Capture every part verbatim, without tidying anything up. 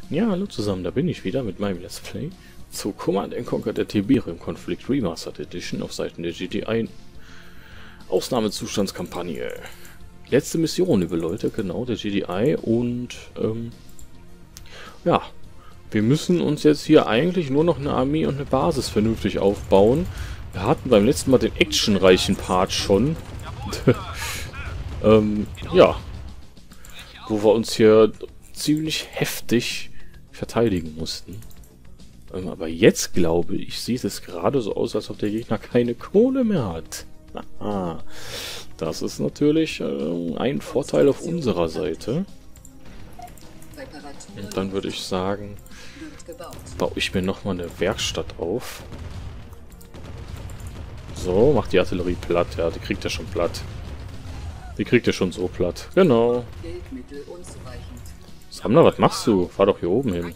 Ja, hallo zusammen, da bin ich wieder mit meinem Let's Play zu Command and Conquer der Tiberium Conflict Remastered Edition auf Seiten der G T I Ausnahmezustandskampagne. Letzte Mission, liebe Leute, genau, der G T I und ähm, ja, wir müssen uns jetzt hier eigentlich nur noch eine Armee und eine Basis vernünftig aufbauen. Wir hatten beim letzten Mal den actionreichen Part schon. ähm, ja, wo wir uns hier ziemlich heftig verteidigen mussten. Ähm, aber jetzt, glaube ich, sieht es gerade so aus, als ob der Gegner keine Kohle mehr hat. Aha. Das ist natürlich äh, ein Vorteil auf unserer Seite. Und dann würde ich sagen, baue ich mir nochmal eine Werkstatt auf. So, macht die Artillerie platt. Ja, die kriegt er schon platt. Die kriegt er schon so platt. Genau. Sammler, was machst du? Fahr doch hier oben hin.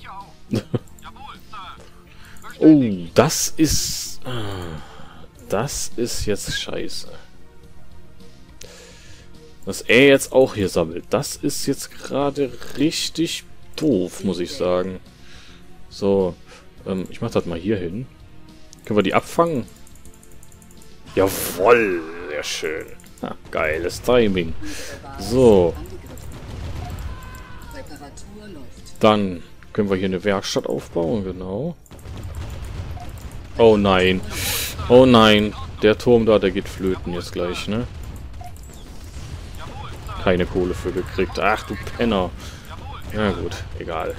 Oh, das ist... Das ist jetzt scheiße. Dass er jetzt auch hier sammelt, das ist jetzt gerade richtig doof, muss ich sagen. So, ähm, ich mach das mal hier hin. Können wir die abfangen? Jawoll, sehr schön. Ha, geiles Timing. So. Dann können wir hier eine Werkstatt aufbauen, genau. Oh nein. Oh nein. Der Turm da, der geht flöten jetzt gleich, ne? Keine Kohle für gekriegt. Ach, du Penner. Na gut, egal.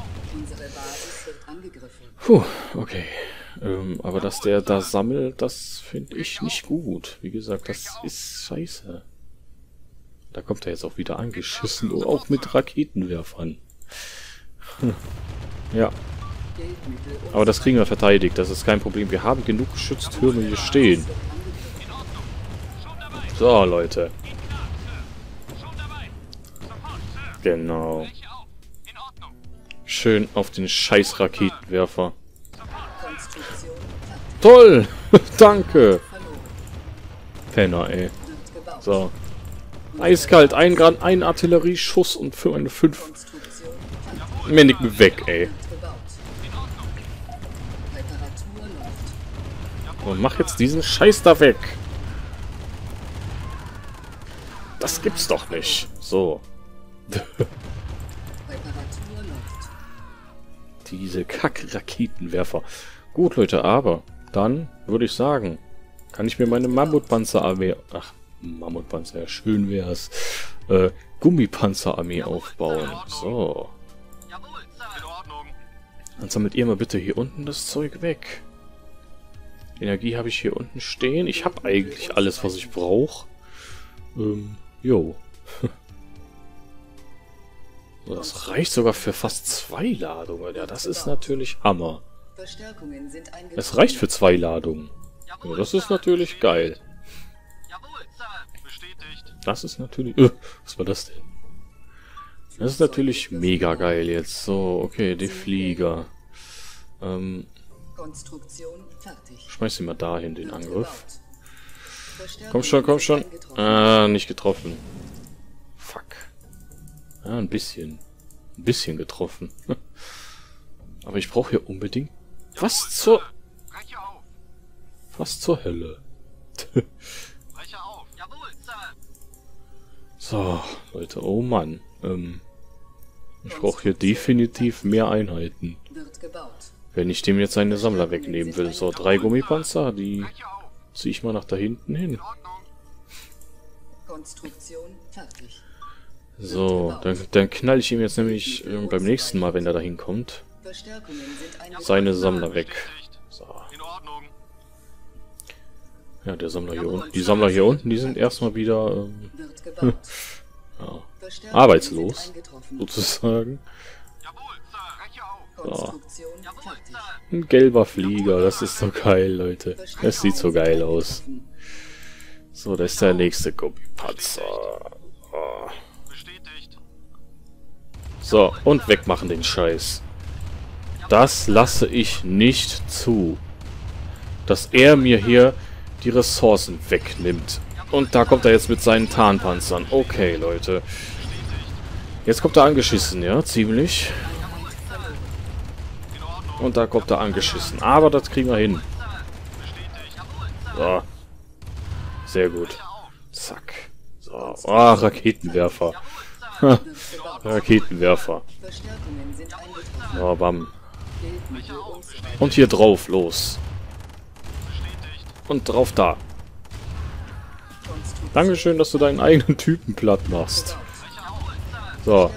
Puh, okay. Ähm, aber dass der da sammelt, das finde ich nicht gut. Wie gesagt, das ist scheiße. Da kommt er jetzt auch wieder angeschissen. Auch mit Raketenwerfern. Hm. Ja. Aber das kriegen wir verteidigt. Das ist kein Problem. Wir haben genug Geschütztürme hier stehen. So, Leute. Genau. Schön auf den scheiß Raketenwerfer. Toll! Danke! Penner, ey. So. Eiskalt. Ein, Gran ein Artillerieschuss und für eine fünf. Männlich weg, ey. Und mach jetzt diesen Scheiß da weg. Das gibt's doch nicht. So. Diese Kack-Raketenwerfer. Gut, Leute, aber dann würde ich sagen, kann ich mir meine Mammutpanzerarmee... Ach, Mammutpanzer, ja, schön wär's. Äh, Gummipanzerarmee aufbauen. So. Dann sammelt ihr mal bitte hier unten das Zeug weg. Energie habe ich hier unten stehen. Ich habe eigentlich alles, was ich brauche. Ähm, jo. So, das reicht sogar für fast zwei Ladungen. Ja, das ist natürlich Hammer. Es reicht für zwei Ladungen. Ja, das ist natürlich geil. Das ist natürlich... Äh, was war das denn? Das ist natürlich mega geil jetzt. So, okay, die Flieger. Ähm... Schmeiß ihn mal dahin, den Angriff. Komm schon, komm schon. Ah, nicht getroffen. Fuck. Ah, ein bisschen. Ein bisschen getroffen. Aber ich brauche hier unbedingt... Was zur... Was zur Hölle? So, Leute, oh Mann. Ähm, ich brauche hier definitiv mehr Einheiten. Wenn ich dem jetzt seine Sammler wegnehmen will. So, drei Gummipanzer, die ziehe ich mal nach da hinten hin. So, dann, dann knall ich ihm jetzt nämlich äh, beim nächsten Mal, wenn er da hinkommt, seine Sammler weg. So. Ja, der Sammler hier unten. Die Sammler hier unten, die sind erstmal wieder ähm, ja, arbeitslos, sozusagen. So. Ein gelber Flieger, das ist so geil, Leute. Das sieht so geil aus. So, das ist der nächste Gummipanzer. Oh. So, und wegmachen den Scheiß. Das lasse ich nicht zu. Dass er mir hier die Ressourcen wegnimmt. Und da kommt er jetzt mit seinen Tarnpanzern. Okay, Leute. Jetzt kommt er angeschissen, ja, ziemlich. Und da kommt er angeschissen. Aber das kriegen wir hin. So. Sehr gut. Zack. So. Ah, Raketenwerfer. Raketenwerfer. So, bam. Und hier drauf, los. Und drauf da. Dankeschön, dass du deinen eigenen Typen platt machst. So.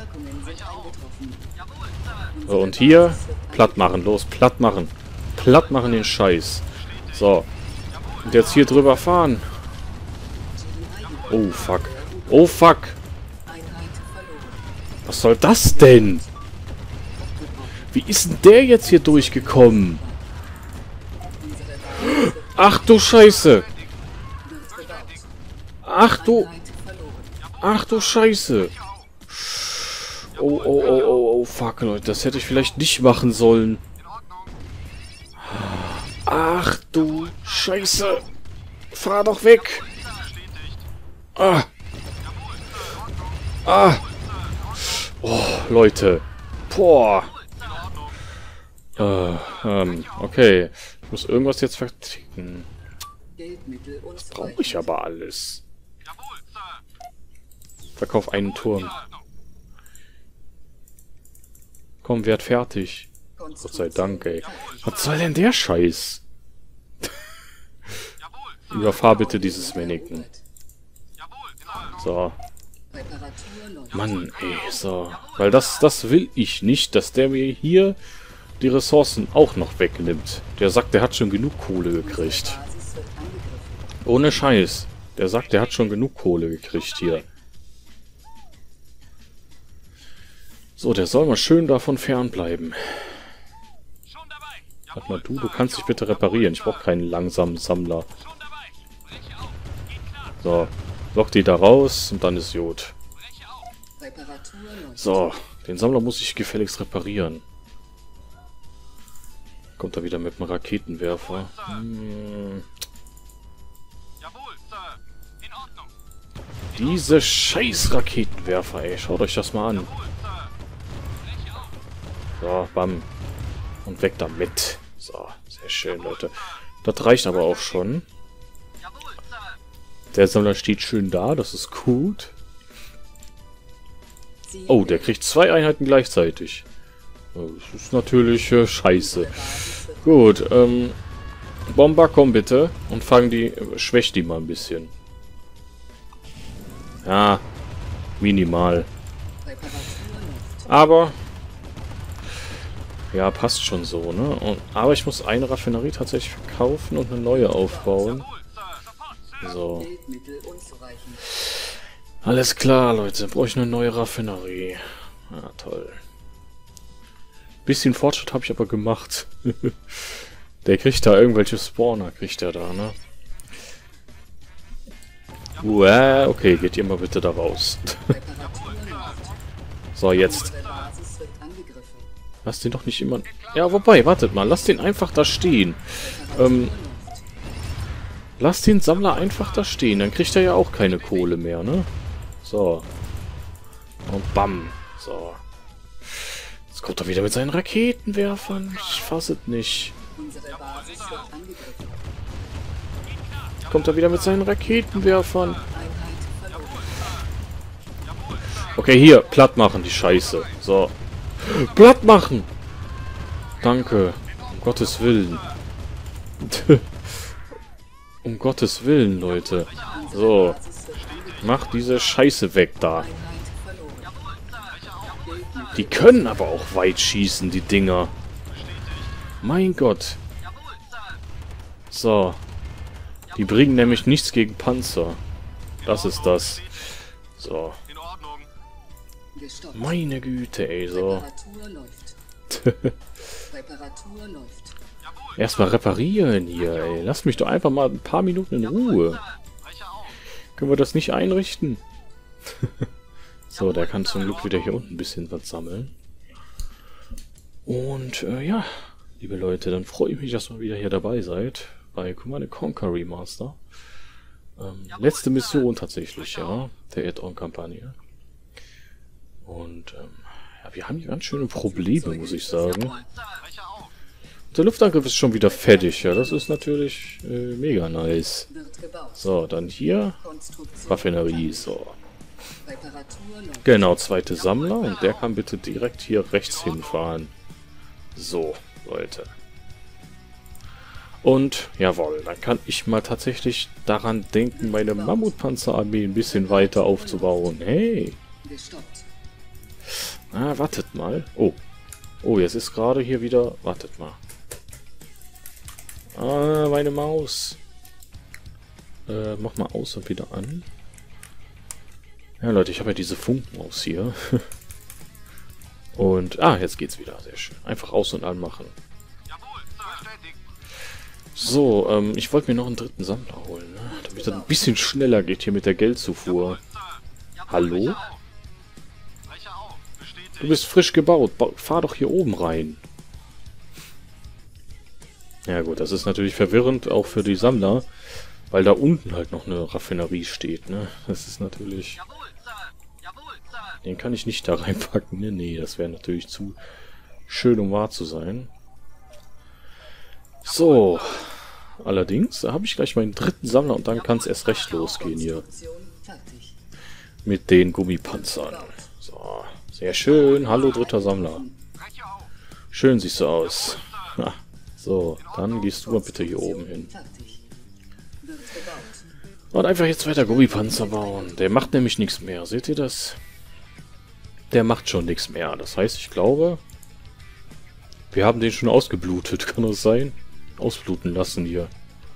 So, und hier platt machen, los, platt machen. Platt machen den Scheiß. So. Und jetzt hier drüber fahren. Oh, fuck. Oh, fuck. Was soll das denn? Wie ist denn der jetzt hier durchgekommen? Ach du Scheiße. Ach du... Ach du Scheiße. Oh, oh, oh, oh, oh, fuck, Leute. Das hätte ich vielleicht nicht machen sollen. Ach du Scheiße. Fahr doch weg. Ah. Ah. Oh, Leute. Boah. Äh, ähm, okay. Ich muss irgendwas jetzt verticken. Das brauche ich aber alles. Verkauf einen Turm. Komm, werd fertig. Gott sei Dank, ey. Was soll denn der Scheiß? Überfahr bitte dieses Mannequin. So. Mann, ey, so. Weil das, das will ich nicht, dass der mir hier die Ressourcen auch noch wegnimmt. Der sagt, der hat schon genug Kohle gekriegt. Ohne Scheiß. Der sagt, der hat schon genug Kohle gekriegt hier. So, der soll mal schön davon fernbleiben. Sag mal, du, du kannst dich bitte reparieren. Ich brauche keinen langsamen Sammler. So, lock die da raus und dann ist gut. So, den Sammler muss ich gefälligst reparieren. Kommt er wieder mit dem Raketenwerfer. Hm. Diese scheiß Raketenwerfer, ey. Schaut euch das mal an. So, bam. Und weg damit. So, sehr schön, Leute. Das reicht aber auch schon. Der Sammler steht schön da, das ist gut. Oh, der kriegt zwei Einheiten gleichzeitig. Das ist natürlich äh, scheiße. Gut, ähm... Bomber, komm bitte. Und fang die... Schwäch die mal ein bisschen. Ja, minimal. Aber... Ja, passt schon so, ne? Und, aber ich muss eine Raffinerie tatsächlich verkaufen und eine neue aufbauen. So. Alles klar, Leute. Brauche ich eine neue Raffinerie. Ja, toll. Bisschen Fortschritt habe ich aber gemacht. Der kriegt da irgendwelche Spawner, kriegt er da, ne? Uah, okay, geht ihr mal bitte da raus. So, jetzt. Lass den doch nicht immer... Ja, wobei, wartet mal. Lass den einfach da stehen. Ähm... Lass den Sammler einfach da stehen. Dann kriegt er ja auch keine Kohle mehr, ne? So. Und bam. So. Jetzt kommt er wieder mit seinen Raketenwerfern. Ich fasse es nicht. Kommt er wieder mit seinen Raketenwerfern. Okay, hier. Platt machen, die Scheiße. So. Platt machen! Danke. Um Gottes Willen. Um Gottes Willen, Leute. So. Mach diese Scheiße weg da. Die können aber auch weit schießen, die Dinger. Mein Gott. So. Die bringen nämlich nichts gegen Panzer. Das ist das. So. Meine Güte, ey, so. Erstmal reparieren hier, ey. Lass mich doch einfach mal ein paar Minuten in Ruhe. Können wir das nicht einrichten? So, der kann zum Glück wieder hier unten ein bisschen was sammeln. Und, äh, ja, liebe Leute, dann freue ich mich, dass ihr wieder hier dabei seid. Bei Command and Conquer Remaster. Ähm, letzte Mission tatsächlich, ja. Der Add-on-Kampagne. Und, ähm, ja, wir haben hier ganz schöne Probleme, muss ich sagen. der Luftangriff ist schon wieder fertig. Ja, das ist natürlich äh, mega nice. So, dann hier. Raffinerie, so. Genau, zweite Sammler. Und der kann bitte direkt hier rechts hinfahren. So, Leute. Und, jawohl, dann kann ich mal tatsächlich daran denken, meine Mammutpanzerarmee ein bisschen weiter aufzubauen. Hey! Ah, wartet mal. Oh. Oh, jetzt ist gerade hier wieder... Wartet mal. Ah, meine Maus. Äh, mach mal aus und wieder an. Ja, Leute, ich habe ja diese Funkmaus hier. Und... Ah, jetzt geht's wieder. Sehr schön. Einfach aus und an machen. So, ähm, ich wollte mir noch einen dritten Sammler holen, ne? Damit das ein bisschen schneller geht hier mit der Geldzufuhr. Hallo? Du bist frisch gebaut. Ba- fahr doch hier oben rein. Ja gut, das ist natürlich verwirrend, auch für die Sammler, weil da unten halt noch eine Raffinerie steht, ne? Das ist natürlich... Den kann ich nicht da reinpacken, ne? Nee, das wäre natürlich zu schön, um wahr zu sein. So, allerdings, da habe ich gleich meinen dritten Sammler und dann kann es erst recht losgehen hier. Mit den Gummipanzern. So, sehr schön. Hallo, dritter Sammler. Schön siehst du aus. Ha, so, dann gehst du mal bitte hier oben hin. Und einfach jetzt weiter Gummipanzer bauen. Der macht nämlich nichts mehr. Seht ihr das? Der macht schon nichts mehr. Das heißt, ich glaube, wir haben den schon ausgeblutet. Kann das sein? Ausbluten lassen hier.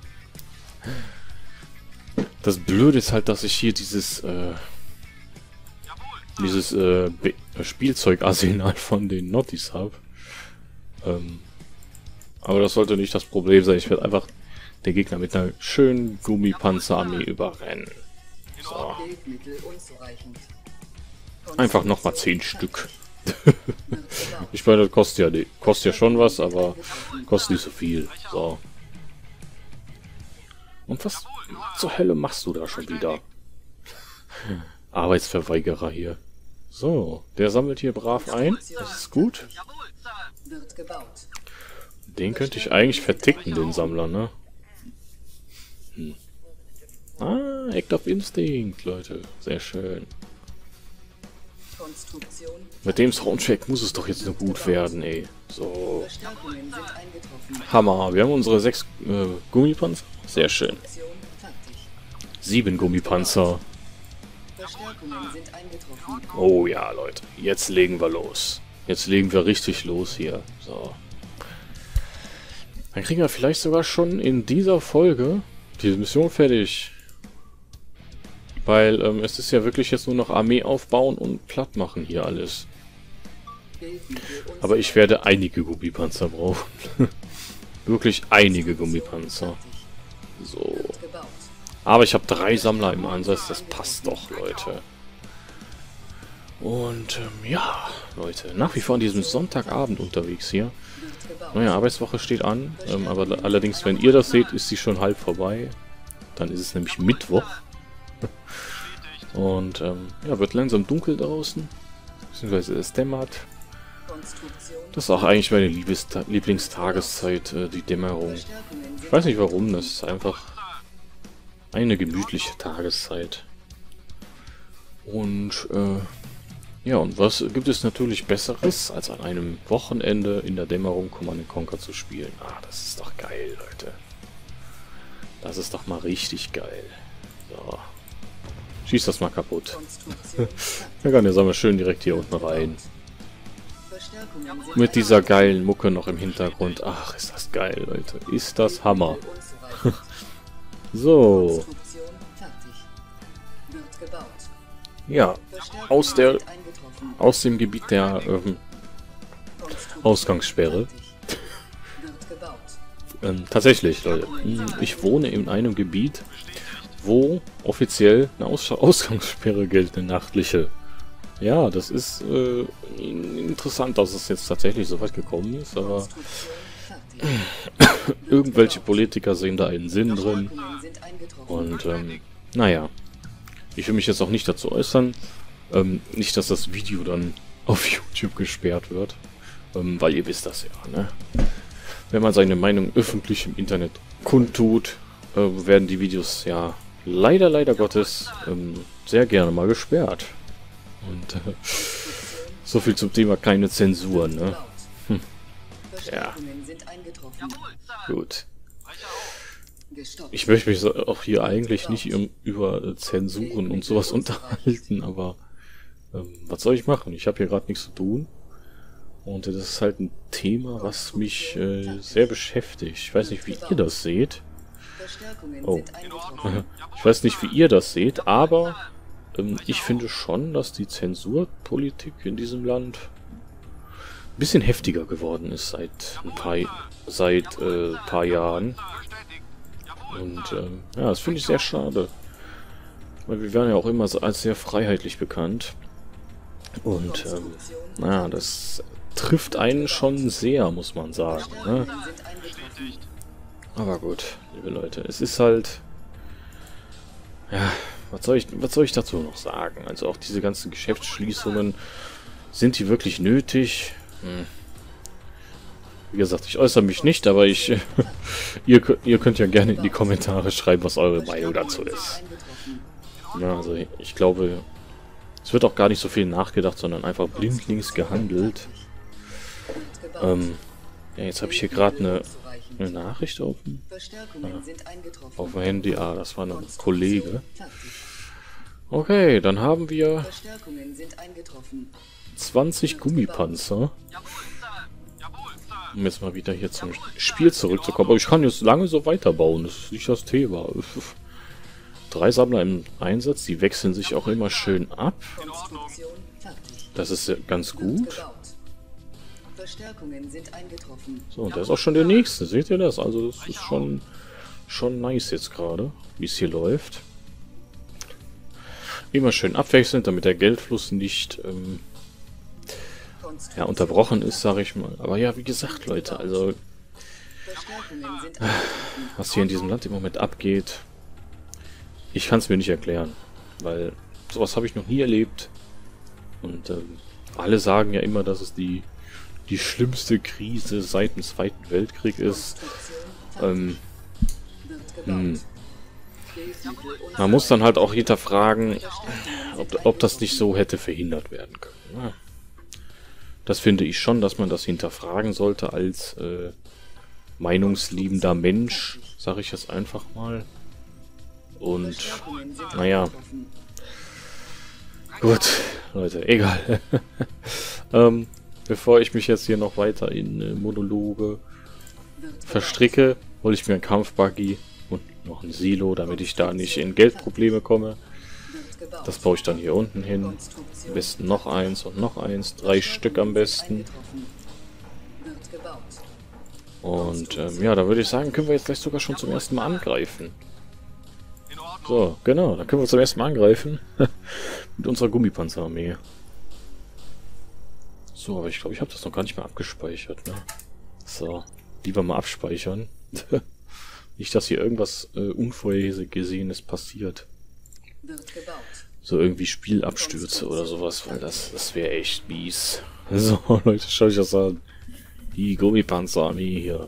Das Blöde ist halt, dass ich hier dieses äh, dieses äh, Spielzeugarsenal von den Nottis habe. Ähm, aber das sollte nicht das Problem sein. Ich werde einfach den Gegner mit einer schönen Gummipanzerarmee überrennen. So. Einfach nochmal zehn Stück. Ich meine, das kostet ja, kostet ja schon was, aber kostet nicht so viel. So. Und was zur Hölle machst du da schon wieder? Arbeitsverweigerer hier. So, der sammelt hier brav ein. Das ist gut. Den könnte ich eigentlich verticken, den Sammler, ne? Hm. Ah, Act of Instinct, Leute. Sehr schön. Mit dem Soundtrack muss es doch jetzt nur gut werden, ey. So. Hammer. Wir haben unsere sechs äh, Gummipanzer. Sehr schön. Sieben Gummipanzer. Oh ja, Leute. Jetzt legen wir los. Jetzt legen wir richtig los hier. So. Dann kriegen wir vielleicht sogar schon in dieser Folge diese Mission fertig. Weil ähm, es ist ja wirklich jetzt nur noch Armee aufbauen und platt machen hier alles. Aber ich werde einige Gummipanzer brauchen. Wirklich einige Gummipanzer. So. Aber ich habe drei Sammler im Ansatz, das passt doch, Leute. Und ähm, ja, Leute, nach wie vor an diesem Sonntagabend unterwegs hier. Neue Arbeitswoche steht an, ähm, aber allerdings, wenn ihr das seht, ist sie schon halb vorbei. Dann ist es nämlich Mittwoch. Und ähm, ja, wird langsam dunkel draußen, beziehungsweise es dämmert. Das ist auch eigentlich meine Liebesta Lieblingstageszeit, äh, die Dämmerung. Ich weiß nicht warum, das ist einfach eine gemütliche Tageszeit. Und äh, ja, und was gibt es natürlich Besseres, als an einem Wochenende in der Dämmerung Command and Conquer zu spielen? Ah, das ist doch geil, Leute. Das ist doch mal richtig geil. So. Schieß das mal kaputt. Ja, kann der Sommer schön direkt hier unten rein. Mit dieser geilen Mucke noch im Hintergrund. Ach, ist das geil, Leute. Ist das Hammer. So. Ja, aus der aus dem Gebiet der ähm, Ausgangssperre. ähm, tatsächlich, Leute. Ich wohne in einem Gebiet, wo offiziell eine Aus Ausgangssperre gilt, eine nachtliche. Ja, das ist äh, interessant, dass es jetzt tatsächlich so weit gekommen ist, aber irgendwelche Politiker sehen da einen Sinn drin. Und ähm, naja, ich will mich jetzt auch nicht dazu äußern. Ähm, nicht, dass das Video dann auf YouTube gesperrt wird, ähm, weil ihr wisst das ja, ne? wenn man seine Meinung öffentlich im Internet kundtut, äh, werden die Videos ja leider, leider Gottes ähm, sehr gerne mal gesperrt. Und äh, so viel zum Thema keine Zensur, ne? Hm. Ja. Gut. Ich möchte mich auch hier eigentlich nicht über Zensuren und sowas unterhalten, aber ähm, was soll ich machen? Ich habe hier gerade nichts zu tun. Und das ist halt ein Thema, was mich äh, sehr beschäftigt. Ich weiß nicht, wie ihr das seht. Oh. Ich weiß nicht, wie ihr das seht, aber ähm, ich finde schon, dass die Zensurpolitik in diesem Land ein bisschen heftiger geworden ist seit ein paar, seit, äh, paar Jahren. Und ähm, ja, das finde ich sehr schade. Weil wir werden ja auch immer als sehr freiheitlich bekannt. Und ähm, naja, das trifft einen schon sehr, muss man sagen. Ne? Aber gut, liebe Leute, es ist halt... Ja, was soll ich, was soll ich dazu noch sagen? Also auch diese ganzen Geschäftsschließungen, sind die wirklich nötig? Hm. Wie gesagt, ich äußere mich nicht, aber ich, ihr, ihr könnt ja gerne in die Kommentare schreiben, was eure Meinung dazu ist. Ja, also ich glaube, es wird auch gar nicht so viel nachgedacht, sondern einfach blindlings gehandelt. Ähm, ja, jetzt habe ich hier gerade eine, eine Nachricht offen. Ah, auf dem Handy, ah, das war ein Kollege. Okay, dann haben wir zwanzig Gummipanzer. Um jetzt mal wieder hier zum Spiel zurückzukommen. Aber ich kann jetzt lange so weiterbauen. Das ist nicht das Thema. Drei Sammler im Einsatz. Die wechseln sich auch immer schön ab. Das ist ganz gut. So, und da ist auch schon der nächste. Seht ihr das? Also das ist schon, schon nice jetzt gerade, wie es hier läuft. Immer schön abwechselnd, damit der Geldfluss nicht... Ähm, ja, unterbrochen ist, sage ich mal. Aber ja, wie gesagt, Leute, also was hier in diesem Land im Moment abgeht, ich kann es mir nicht erklären, weil sowas habe ich noch nie erlebt. Und ähm, alle sagen ja immer, dass es die die schlimmste Krise seit dem Zweiten Weltkrieg ist. Ähm, hm. Man muss dann halt auch hinterfragen, ob, ob das nicht so hätte verhindert werden können. Ja. Das finde ich schon, dass man das hinterfragen sollte als äh, meinungsliebender Mensch, sage ich jetzt einfach mal. Und, naja. Gut, Leute, egal. ähm, bevor ich mich jetzt hier noch weiter in äh, Monologe verstricke, hole ich mir einen Kampfbuggy und noch ein Silo, damit ich da nicht in Geldprobleme komme. Das baue ich dann hier unten hin. Am besten noch eins und noch eins. Drei Stück am besten. Und ähm, ja, da würde ich sagen, können wir jetzt gleich sogar schon zum ersten Mal angreifen. So, genau, dann können wir zum ersten Mal angreifen. Mit unserer Gummipanzerarmee. So, aber ich glaube, ich habe das noch gar nicht mehr abgespeichert. Ne? So, lieber mal abspeichern. Nicht, dass hier irgendwas äh, Unvorhergesehenes passiert. So irgendwie Spielabstürze oder sowas, weil das, das wäre echt mies. So, Leute, schaut euch das an. Die Gummipanzerarmee hier.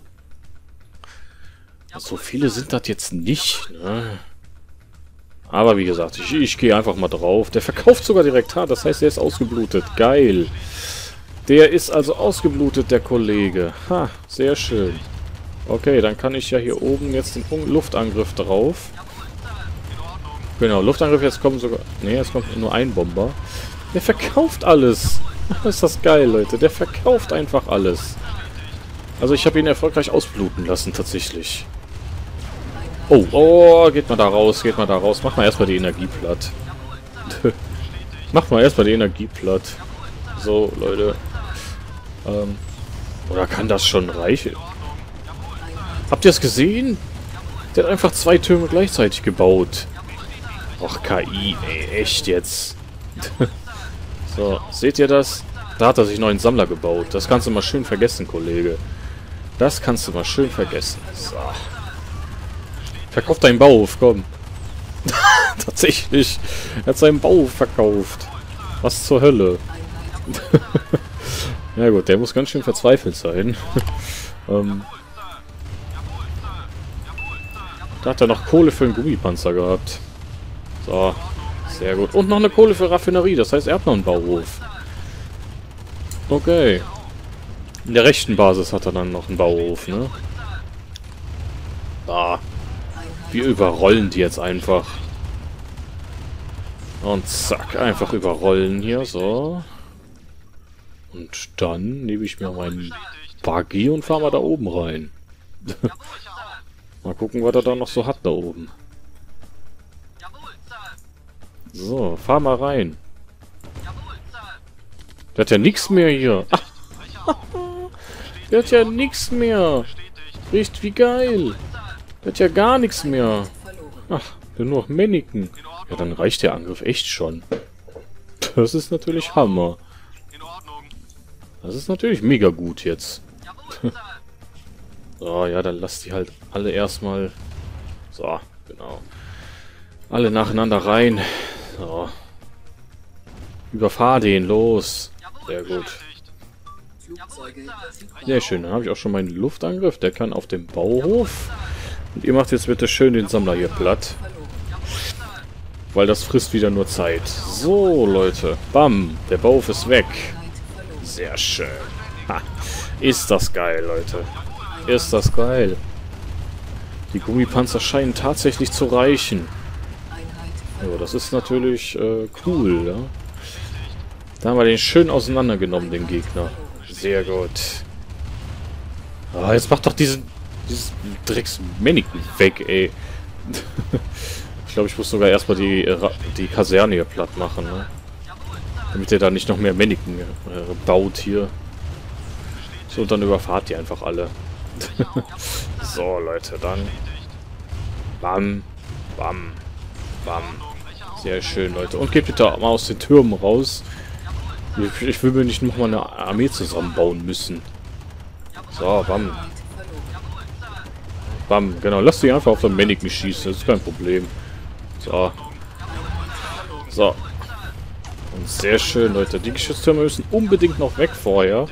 So viele sind das jetzt nicht, ne? Aber wie gesagt, ich, ich gehe einfach mal drauf. Der verkauft sogar direkt hart, das heißt, er ist ausgeblutet. Geil. Der ist also ausgeblutet, der Kollege. Ha, sehr schön. Okay, dann kann ich ja hier oben jetzt den Luftangriff drauf. Genau, Luftangriff, jetzt kommen sogar... Ne, jetzt kommt nur ein Bomber. Der verkauft alles. Ist das geil, Leute. Der verkauft einfach alles. Also ich habe ihn erfolgreich ausbluten lassen, tatsächlich. Oh, oh, geht mal da raus, geht mal da raus. Mach mal erstmal die Energie platt. Mach mal erstmal die Energie platt. So, Leute. Ähm, oder kann das schon reichen? Habt ihr es gesehen? Der hat einfach zwei Türme gleichzeitig gebaut. Och, K I, ey, echt jetzt. So, seht ihr das? Da hat er sich einen neuen Sammler gebaut. Das kannst du mal schön vergessen, Kollege. Das kannst du mal schön vergessen. So. Verkauf deinen Bauhof, komm. Tatsächlich. Er hat seinen Bauhof verkauft. Was zur Hölle. Ja gut, der muss ganz schön verzweifelt sein. ähm, Da hat er noch Kohle für einen Gummipanzer gehabt. So, sehr gut. Und noch eine Kohle für Raffinerie, das heißt, er hat noch einen Bauhof. Okay. In der rechten Basis hat er dann noch einen Bauhof, ne? Ah. Wir überrollen die jetzt einfach. Und zack, einfach überrollen hier, so. Und dann nehme ich mir meinen Buggy und fahre mal da oben rein. Mal gucken, was er da noch so hat da oben. So, fahr mal rein. Der hat ja nichts mehr hier. Ach. Der hat ja nichts mehr. Riecht wie geil. Der hat ja gar nichts mehr. Ach, der nur noch Männchen. Ja, dann reicht der Angriff echt schon. Das ist natürlich Hammer. Das ist natürlich mega gut jetzt. So, ja, dann lass die halt alle erstmal... So, genau. Alle nacheinander rein. So. Überfahr den, los. Sehr gut. Sehr schön, dann habe ich auch schon meinen Luftangriff. Der kann auf dem Bauhof. Und ihr macht jetzt bitte schön den Sammler hier platt. Weil das frisst wieder nur Zeit. So, Leute. Bam. Der Bauhof ist weg. Sehr schön. Ha. Ist das geil, Leute. Ist das geil. Die Gummipanzer scheinen tatsächlich zu reichen. Ja, das ist natürlich äh, cool, ja. Da haben wir den schön auseinandergenommen, den Gegner. Sehr gut. Ah, jetzt macht doch diesen, dieses Drecks-Mannequin weg, ey. Ich glaube, ich muss sogar erstmal die, die Kaserne hier platt machen, ne? Damit der da nicht noch mehr Mannequin äh, baut hier. So, und dann überfahrt die einfach alle. So, Leute, dann. Bam, bam, bam. Sehr schön, Leute. Und geht bitte mal aus den Türmen raus. Ich, ich will mir nicht nochmal eine Armee zusammenbauen müssen. So, bam. Bam, genau. Lass die einfach auf den Mannequin schießen. Das ist kein Problem. So. So. Und sehr schön, Leute. Die Geschütztürme müssen unbedingt noch weg vorher.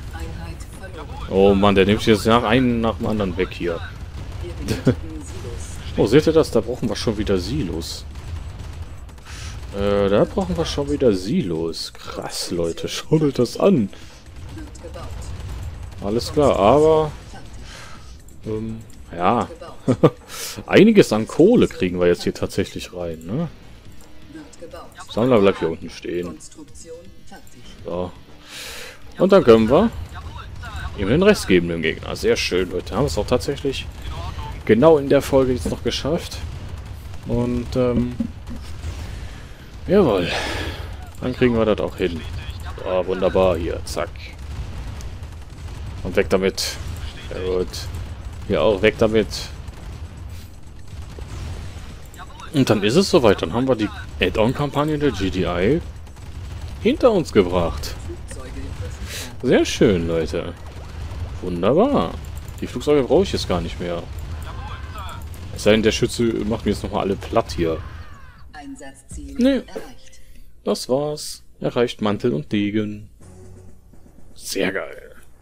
Oh Mann, der nimmt jetzt nach einen nach dem anderen weg hier. Oh, seht ihr das? Da brauchen wir schon wieder Silos. Äh, da brauchen wir schon wieder Silos. Krass, Leute. Schaut euch das an. Alles klar, aber... Ähm, ja. Einiges an Kohle kriegen wir jetzt hier tatsächlich rein, ne? Sammler bleibt hier unten stehen. So. Und dann können wir ihm den Rest geben dem Gegner. Sehr schön, Leute. Haben wir es auch tatsächlich genau in der Folge jetzt noch geschafft. Und, ähm... jawohl. Dann kriegen wir das auch hin. Ah, wunderbar. Hier, zack. Und weg damit. Sehr gut. Hier auch, weg damit. Und dann ist es soweit. Dann haben wir die Add-on-Kampagne der G D I hinter uns gebracht. Sehr schön, Leute. Wunderbar. Die Flugzeuge brauche ich jetzt gar nicht mehr. Es sei denn, der Schütze macht mir jetzt nochmal alle platt hier. Nee. Das war's. Erreicht Mantel und Degen. Sehr geil.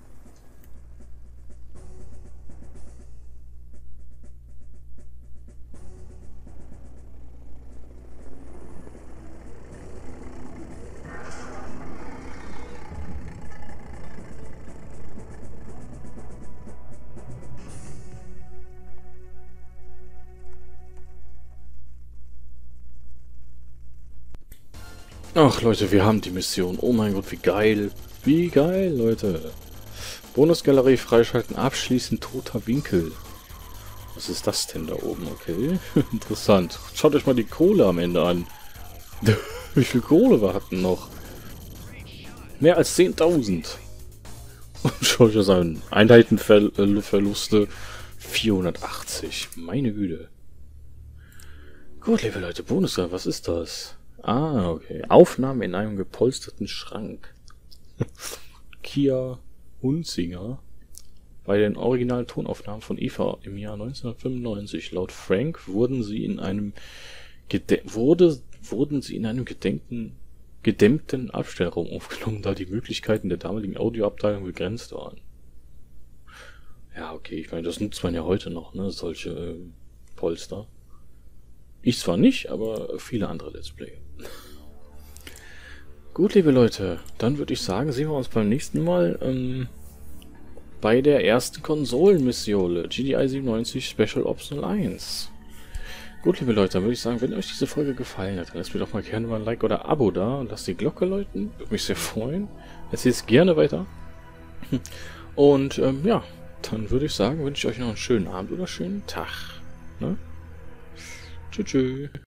Ach Leute, wir haben die Mission. Oh mein Gott, wie geil. Wie geil, Leute. Bonusgalerie freischalten, abschließen, toter Winkel. Was ist das denn da oben? Okay, interessant. Schaut euch mal die Kohle am Ende an. Wie viel Kohle wir hatten noch? Mehr als zehntausend. Und schaut euch an. Einheitenverluste vierhundertachtzig. Meine Güte. Gut, liebe Leute, Bonusgalerie, was ist das? Ah, okay. Aufnahme in einem gepolsterten Schrank. Kia Hunzinger. Bei den originalen Tonaufnahmen von Eva im Jahr neunzehnhundertfünfundneunzig. Laut Frank wurden sie in einem Gede wurde, wurden sie in einem gedenken, gedämmten Abstellraum aufgenommen, da die Möglichkeiten der damaligen Audioabteilung begrenzt waren. Ja, okay, ich meine, das nutzt man ja heute noch, ne? Solche äh, Polster. Ich zwar nicht, aber viele andere Let's Play. Gut, liebe Leute, dann würde ich sagen, sehen wir uns beim nächsten Mal ähm, bei der ersten Konsolenmission, G D I siebenundneunzig Special Ops null eins. Gut, liebe Leute, dann würde ich sagen, wenn euch diese Folge gefallen hat, dann lasst mir doch mal gerne mal ein Like oder Abo da und lasst die Glocke läuten. Würde mich sehr freuen. Erzählt es gerne weiter. Und ähm, ja, dann würde ich sagen, wünsche ich euch noch einen schönen Abend oder schönen Tag. Ne? Tschüss. Tschüss.